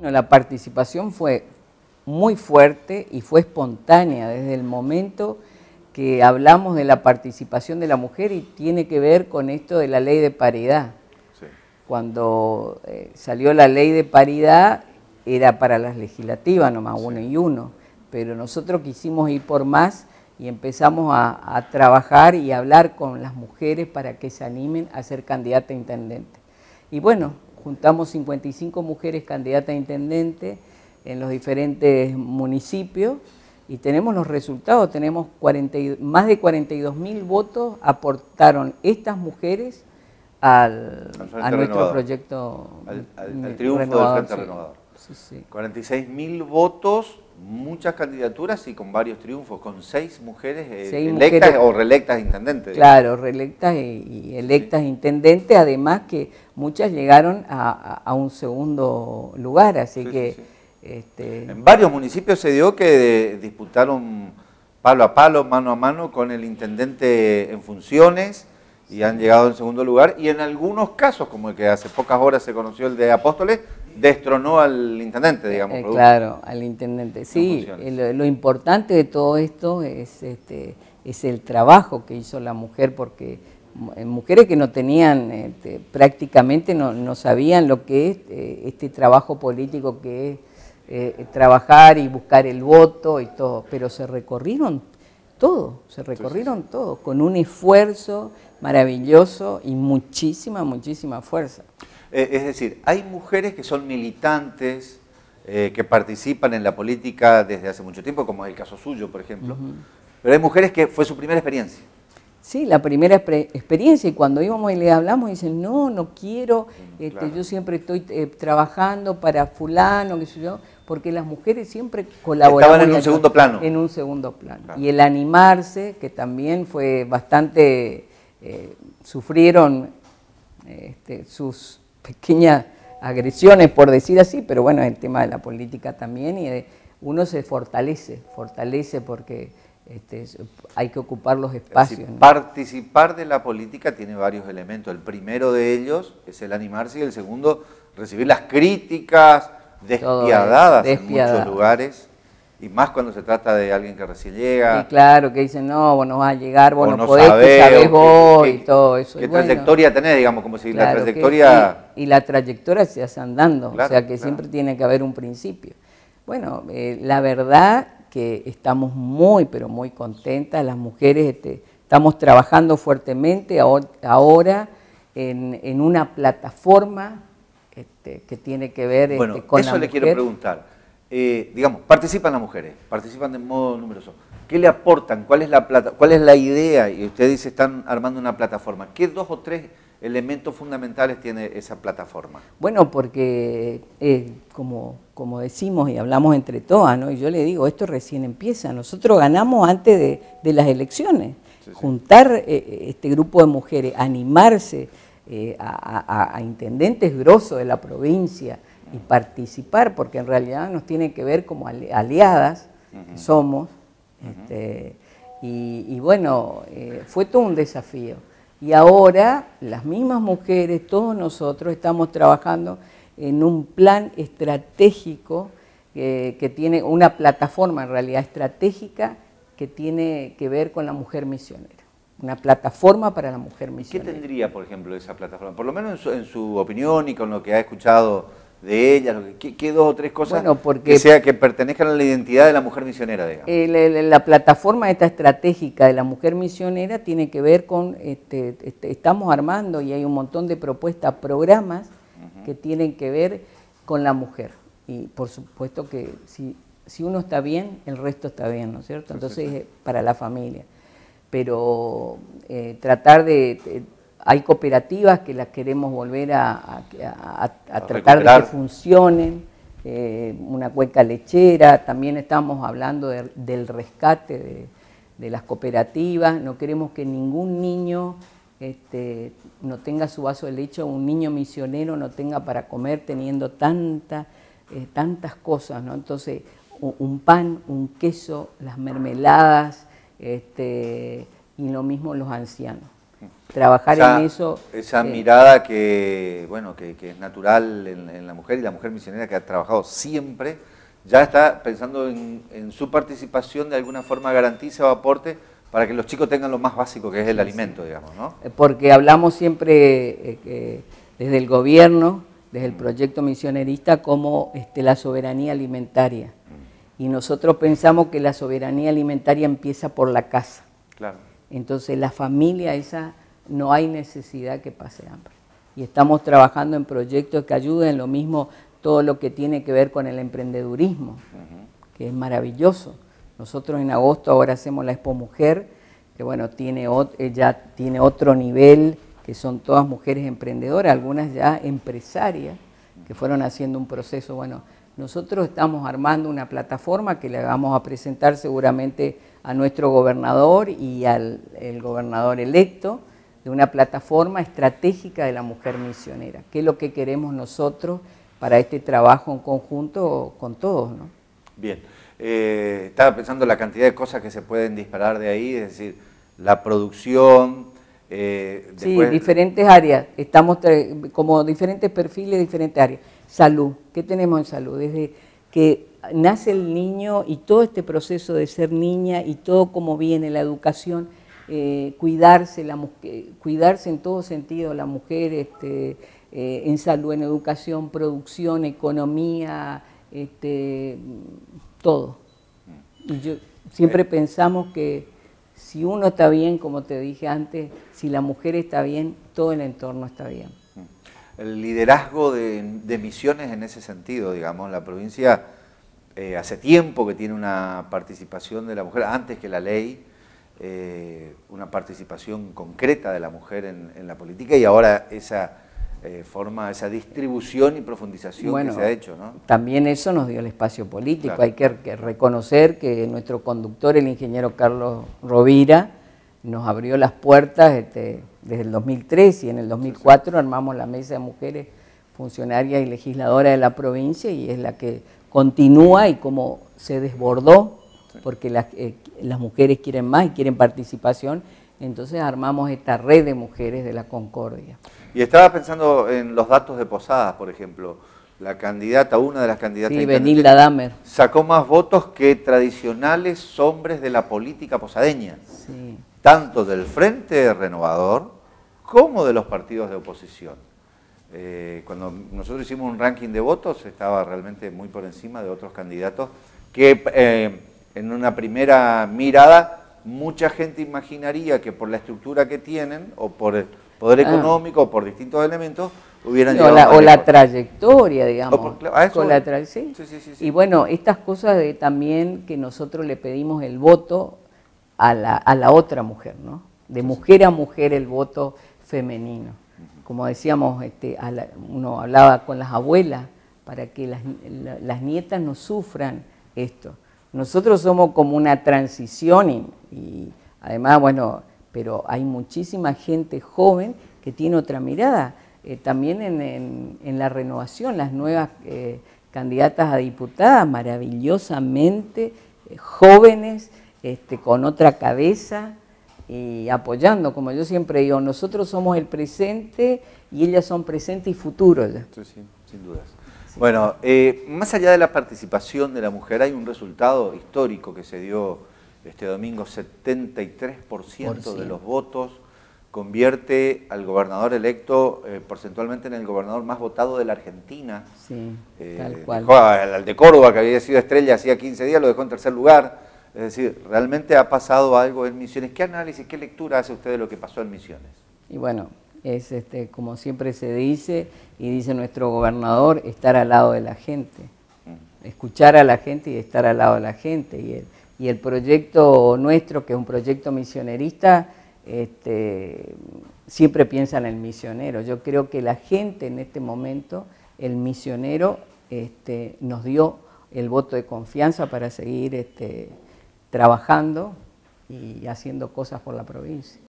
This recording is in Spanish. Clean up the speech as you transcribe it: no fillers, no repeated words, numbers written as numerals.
Bueno, la participación fue muy fuerte y fue espontánea desde el momento que hablamos de la participación de la mujer y tiene que ver con esto de la ley de paridad. Sí. Cuando salió la ley de paridad era para las legislativas nomás, sí, 1 y 1, pero nosotros quisimos ir por más y empezamos a trabajar y a hablar con las mujeres para que se animen a ser candidata a intendente. Y bueno, juntamos 55 mujeres candidatas a intendente en los diferentes municipios y tenemos los resultados, tenemos más de 42.000 votos aportaron estas mujeres a nuestro proyecto. Al triunfo del Frente Renovador. Sí, sí. 46.000 votos, muchas candidaturas y con varios triunfos, con 6 mujeres electas o reelectas intendentes. Claro, reelectas y electas intendentes, además que muchas llegaron a un segundo lugar, así sí, que... Sí, sí. En varios municipios se dio que disputaron palo a palo, mano a mano con el intendente en funciones y han llegado en segundo lugar, y en algunos casos, como el que hace pocas horas se conoció el de Apóstoles, destronó al intendente, digamos. Claro, al intendente. Sí, lo importante de todo esto es el trabajo que hizo la mujer, porque mujeres que no tenían, prácticamente no sabían lo que es este trabajo político que es trabajar y buscar el voto y todo, pero se recorrieron todo, con un esfuerzo maravilloso y muchísima fuerza. Es decir, hay mujeres que son militantes, que participan en la política desde hace mucho tiempo, como es el caso suyo, por ejemplo, pero hay mujeres que fue su primera experiencia. Sí, la primera experiencia, y cuando íbamos y le hablamos, dicen, no quiero, claro, yo siempre estoy trabajando para fulano, qué sé yo, porque las mujeres siempre colaboraban. Estaban en un segundo plano. En un segundo plano. Claro. Y el animarse, que también fue bastante, sufrieron sus pequeñas agresiones, por decir así, pero bueno, es el tema de la política también, y uno se fortalece porque... hay que ocupar los espacios. Es decir, participar de la política tiene varios elementos. El primero de ellos es el animarse y el segundo, recibir las críticas despiadadas en muchos lugares, y más cuando se trata de alguien que recién llega. Y claro, que dicen, no, vos no vas a llegar, vos no podés, que sabés vos, y todo eso. ¿Qué trayectoria tenés, digamos, como si la trayectoria... Y la trayectoria se hace andando, claro, o sea que siempre tiene que haber un principio. Bueno, la verdad que estamos pero muy contentas, las mujeres estamos trabajando fuertemente ahora en una plataforma que tiene que ver con la mujer. Eso le quiero preguntar. Digamos, participan las mujeres, participan de modo numeroso. ¿Qué le aportan? ¿Cuál es la idea? Y usted dice, están armando una plataforma. ¿Qué 2 o 3 elementos fundamentales tiene esa plataforma? Bueno, porque como decimos y hablamos entre todas, ¿no? Y yo le digo, esto recién empieza. Nosotros ganamos antes de las elecciones. Sí, sí. Juntar este grupo de mujeres, animarse a intendentes grosos de la provincia y participar, porque en realidad nos tiene que ver como aliadas que somos. Y bueno, fue todo un desafío. Y ahora las mismas mujeres, todos nosotros estamos trabajando en un plan estratégico que tiene una plataforma en realidad estratégica que tiene que ver con la mujer misionera. Una plataforma para la mujer misionera. ¿Qué tendría, por ejemplo, esa plataforma? Por lo menos en su opinión y con lo que ha escuchado de ella, ¿qué 2 o 3 cosas que pertenezcan a la identidad de la mujer misionera, digamos? La plataforma esta estratégica de la mujer misionera tiene que ver con, estamos armando y hay un montón de propuestas, programas que tienen que ver con la mujer. Y por supuesto que si uno está bien, el resto está bien, ¿no es cierto? Entonces, para la familia. Pero tratar hay cooperativas que las queremos volver a tratar de que funcionen, una cuenca lechera, también estamos hablando del rescate de las cooperativas, no queremos que ningún niño no tenga su vaso de leche, o un niño misionero no tenga para comer teniendo tantas cosas, ¿no? Entonces, un pan, un queso, las mermeladas, y lo mismo los ancianos. trabajar en eso. Esa mirada que, bueno, que es natural en la mujer, y la mujer misionera que ha trabajado siempre, ya está pensando en su participación, de alguna forma garantiza o aporte para que los chicos tengan lo más básico, que es el alimento, digamos, ¿no? Porque hablamos siempre desde el gobierno, desde el proyecto misionerista, como la soberanía alimentaria. Y nosotros pensamos que la soberanía alimentaria empieza por la casa. Claro. Entonces la familia esa no hay necesidad que pase hambre. Y estamos trabajando en proyectos que ayuden, lo mismo todo lo que tiene que ver con el emprendedurismo, que es maravilloso. Nosotros en agosto ahora hacemos la Expo Mujer, que bueno, ya tiene otro nivel, que son todas mujeres emprendedoras, algunas ya empresarias, que fueron haciendo un proceso. Bueno, nosotros estamos armando una plataforma que le vamos a presentar seguramente a nuestro gobernador y al gobernador electo, de una plataforma estratégica de la mujer misionera, que es lo que queremos nosotros para este trabajo en conjunto con todos, ¿no? Bien, estaba pensando la cantidad de cosas que se pueden disparar de ahí, es decir, la producción. Sí, diferentes áreas, estamos como diferentes perfiles, diferentes áreas. Salud, ¿qué tenemos en salud? Desde que nace el niño y todo este proceso de ser niña y todo como viene, la educación, cuidarse en todo sentido, la mujer en salud, en educación, producción, economía, todo. Y yo siempre pensamos que si uno está bien, como te dije antes, si la mujer está bien, todo el entorno está bien. El liderazgo de misiones en ese sentido, digamos, la provincia hace tiempo que tiene una participación de la mujer, antes que la ley, una participación concreta de la mujer en la política, y ahora esa esa distribución y profundización que se ha hecho, ¿no? También eso nos dio el espacio político. Claro. Hay que reconocer que nuestro conductor, el ingeniero Carlos Rovira, nos abrió las puertas desde el 2003, y en el 2004 armamos la Mesa de Mujeres Funcionarias y Legisladoras de la provincia, y es la que continúa, y como se desbordó, porque las mujeres quieren más y quieren participación, entonces armamos esta red de mujeres de la Concordia. Y estaba pensando en los datos de Posadas, por ejemplo. La candidata, una de las candidatas... Sí, Benilda Damer. Sacó más votos que tradicionales hombres de la política posadeña. Sí. Tanto del Frente Renovador como de los partidos de oposición. Cuando nosotros hicimos un ranking de votos, estaba realmente muy por encima de otros candidatos que en una primera mirada mucha gente imaginaría que por la estructura que tienen, o por el poder económico, o por distintos elementos, hubieran llegado o la trayectoria, digamos. Sí. Y bueno, estas cosas de también que nosotros le pedimos el voto a la otra mujer, ¿no? De mujer a mujer el voto femenino. Como decíamos, uno hablaba con las abuelas para que las nietas no sufran esto. Nosotros somos como una transición y además, bueno, pero hay muchísima gente joven que tiene otra mirada. También en la renovación, las nuevas candidatas a diputadas, maravillosamente jóvenes, con otra cabeza y apoyando. Como yo siempre digo, nosotros somos el presente y ellas son presente y futuro. Sí, sin dudas. Sí. Bueno, más allá de la participación de la mujer, hay un resultado histórico que se dio este domingo: 73% de los votos, convierte al gobernador electo porcentualmente en el gobernador más votado de la Argentina. Sí, tal cual. Dejó al de Córdoba, que había sido estrella hacía 15 días, lo dejó en tercer lugar. Es decir, realmente ha pasado algo en Misiones. ¿Qué análisis, qué lectura hace usted de lo que pasó en Misiones? Y bueno, es como siempre se dice, y dice nuestro gobernador, estar al lado de la gente. Escuchar a la gente y estar al lado de la gente. Y el proyecto nuestro, que es un proyecto misionerista, siempre piensa en el misionero. Yo creo que la gente en este momento, el misionero, nos dio el voto de confianza para seguir trabajando y haciendo cosas por la provincia.